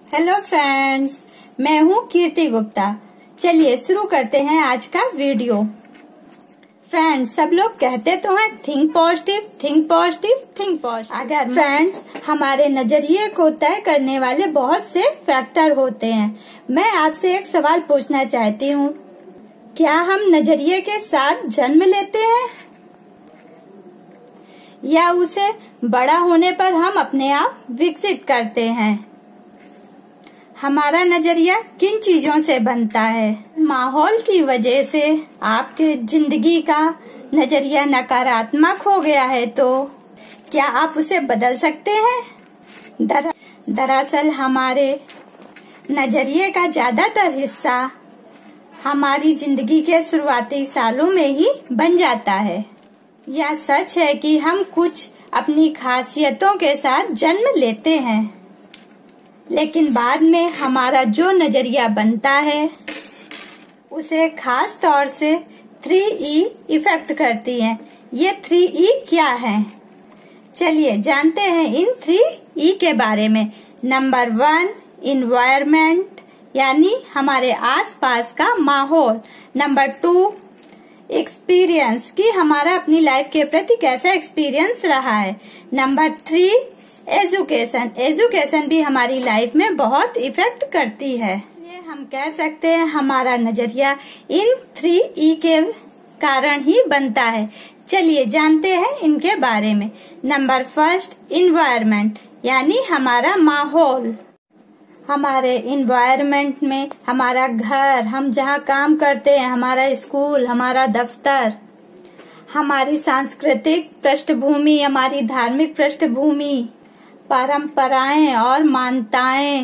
Hello friends, मैं हूँ कीर्ति गुप्ता। चलिए शुरू करते हैं आज का वीडियो। फ्रेंड्स, सब लोग कहते तो हैं think positive, think positive, think positive. अगर फ्रेंड्स, हमारे नजरिए को तय करने वाले बहुत से फैक्टर होते हैं। मैं आपसे एक सवाल पूछना चाहती हूँ, क्या हम नजरिए के साथ जन्म लेते हैं या उसे बड़ा होने पर हम अपने आप विकसित करते हैं? हमारा नजरिया किन चीजों से बनता है? माहौल की वजह से आपके जिंदगी का नजरिया नकारात्मक हो गया है तो क्या आप उसे बदल सकते हैं? दरअसल हमारे नजरिए का ज्यादातर हिस्सा हमारी जिंदगी के शुरुआती सालों में ही बन जाता है। यह सच है कि हम कुछ अपनी खासियतों के साथ जन्म लेते हैं, लेकिन बाद में हमारा जो नजरिया बनता है उसे खास तौर से 3E इफेक्ट करती है। ये 3E क्या है? चलिए जानते हैं इन 3E के बारे में। नंबर 1, इन्वायरमेंट यानी हमारे आसपास का माहौल। नंबर 2, एक्सपीरियंस कि हमारा अपनी लाइफ के प्रति कैसा एक्सपीरियंस रहा है। Number 3, education. एजुकेशन भी हमारी लाइफ में बहुत इफेक्ट करती है। ये हम कह सकते हैं हमारा नजरिया इन 3E के कारण ही बनता है। चलिए जानते हैं इनके बारे में। नंबर 1, इन्वायरमेंट यानी हमारा माहौल। हमारे इन्वायरमेंट में हमारा घर, हम जहाँ काम करते हैं, हमारा स्कूल, हमारा दफ्तर, हमारी सांस्कृतिक पृष्ठभूमि, हमारी धार्मिक पृष्ठभूमि, परंपराएं और मान्यताएं,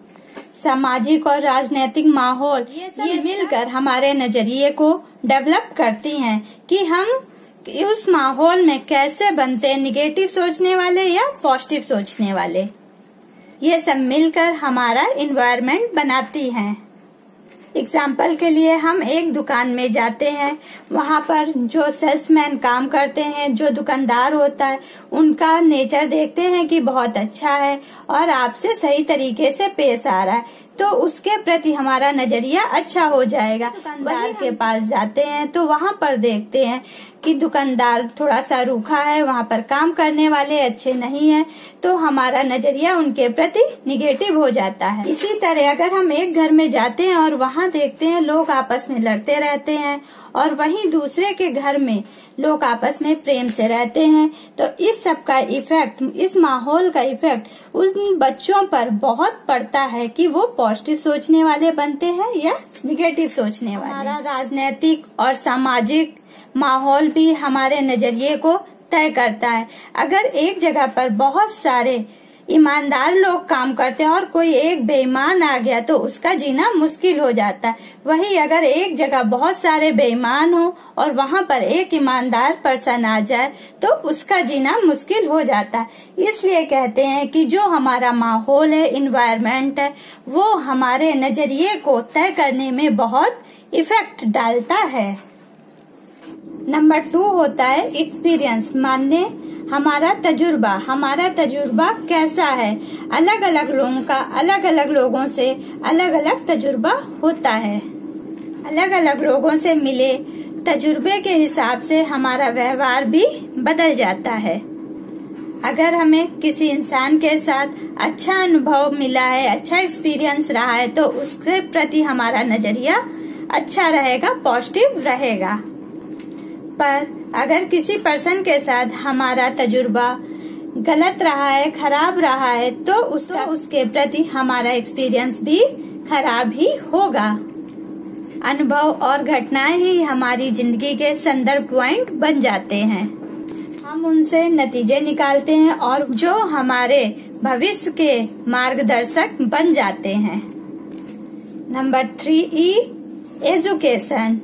सामाजिक और राजनीतिक माहौल, ये सब मिलकर हमारे नजरिए को डेवलप करती हैं कि हम उस माहौल में कैसे बनते हैं, निगेटिव सोचने वाले या पॉजिटिव सोचने वाले। ये सब मिलकर हमारा इन्वायरमेंट बनाती हैं। एग्जाम्पल के लिए हम एक दुकान में जाते हैं, वहाँ पर जो सेल्समैन काम करते हैं, जो दुकानदार होता है, उनका नेचर देखते हैं कि बहुत अच्छा है और आपसे सही तरीके से पेश आ रहा है, तो उसके प्रति हमारा नजरिया अच्छा हो जाएगा। दुकानदार के पास जाते हैं तो वहाँ पर देखते हैं कि दुकानदार थोड़ा सा रूखा है, वहाँ पर काम करने वाले अच्छे नहीं है, तो हमारा नजरिया उनके प्रति निगेटिव हो जाता है। इसी तरह अगर हम एक घर में जाते हैं और वहाँ देखते हैं लोग आपस में लड़ते रहते हैं और वहीं दूसरे के घर में लोग आपस में प्रेम से रहते हैं, तो इस सब का इफेक्ट, इस माहौल का इफेक्ट उन बच्चों पर बहुत पड़ता है कि वो पॉजिटिव सोचने वाले बनते हैं या निगेटिव सोचने वाले। हमारा राजनीतिक और सामाजिक माहौल भी हमारे नजरिए को तय करता है। अगर एक जगह पर बहुत सारे ईमानदार लोग काम करते हैं और कोई एक बेईमान आ गया तो उसका जीना मुश्किल हो जाता है। वहीं अगर एक जगह बहुत सारे बेईमान हो और वहाँ पर एक ईमानदार पर्सन आ जाए तो उसका जीना मुश्किल हो जाता है। इसलिए कहते हैं कि जो हमारा माहौल है, इन्वायरमेंट है, वो हमारे नजरिए को तय करने में बहुत इफेक्ट डालता है। नंबर 2 होता है एक्सपीरियंस, माने हमारा तजुर्बा। हमारा तजुर्बा कैसा है? अलग अलग लोगों का अलग अलग लोगों से अलग अलग तजुर्बा होता है। अलग अलग लोगों से मिले तजुर्बे के हिसाब से हमारा व्यवहार भी बदल जाता है। अगर हमें किसी इंसान के साथ अच्छा अनुभव मिला है, अच्छा एक्सपीरियंस रहा है, तो उसके प्रति हमारा नजरिया अच्छा रहेगा, पॉजिटिव रहेगा। पर अगर किसी पर्सन के साथ हमारा तजुर्बा गलत रहा है, खराब रहा है, तो उसके प्रति हमारा एक्सपीरियंस भी खराब ही होगा। अनुभव और घटनाएं ही हमारी जिंदगी के संदर्भ पॉइंट बन जाते हैं। हम उनसे नतीजे निकालते हैं और जो हमारे भविष्य के मार्गदर्शक बन जाते हैं। Number 3E, education.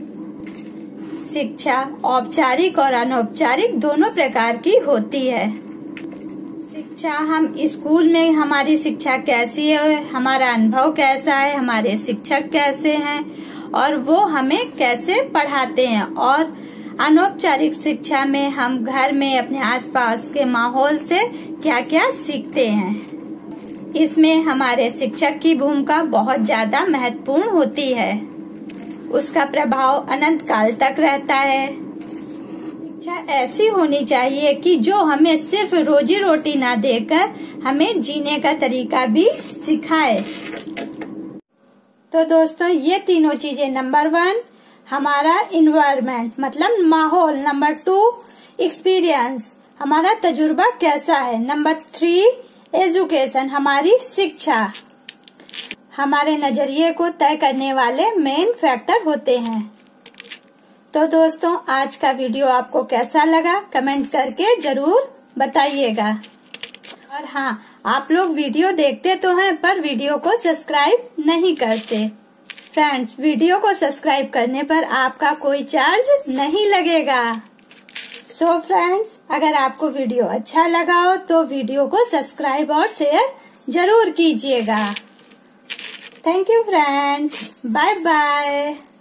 शिक्षा औपचारिक और अनौपचारिक दोनों प्रकार की होती है। शिक्षा, हम स्कूल में हमारी शिक्षा कैसी है, हमारा अनुभव कैसा है, हमारे शिक्षक कैसे हैं और वो हमें कैसे पढ़ाते हैं। और अनौपचारिक शिक्षा में हम घर में अपने आसपास के माहौल से क्या क्या सीखते हैं। इसमें हमारे शिक्षक की भूमिका बहुत ज्यादा महत्वपूर्ण होती है। उसका प्रभाव अनंत काल तक रहता है। शिक्षा ऐसी होनी चाहिए कि जो हमें सिर्फ रोजी रोटी ना देकर हमें जीने का तरीका भी सिखाए। तो दोस्तों, ये तीनों चीजें, नंबर 1 हमारा इन्वायरमेंट मतलब माहौल, नंबर 2 एक्सपीरियंस हमारा तजुर्बा कैसा है, नंबर 3 एजुकेशन हमारी शिक्षा हमारे नजरिए को तय करने वाले मेन फैक्टर होते हैं। तो दोस्तों, आज का वीडियो आपको कैसा लगा कमेंट करके जरूर बताइएगा। और हाँ, आप लोग वीडियो देखते तो हैं पर वीडियो को सब्सक्राइब नहीं करते। फ्रेंड्स, वीडियो को सब्सक्राइब करने पर आपका कोई चार्ज नहीं लगेगा। सो फ्रेंड्स, अगर आपको वीडियो अच्छा लगा हो तो वीडियो को सब्सक्राइब और शेयर जरूर कीजिएगा। Thank you friends, bye bye.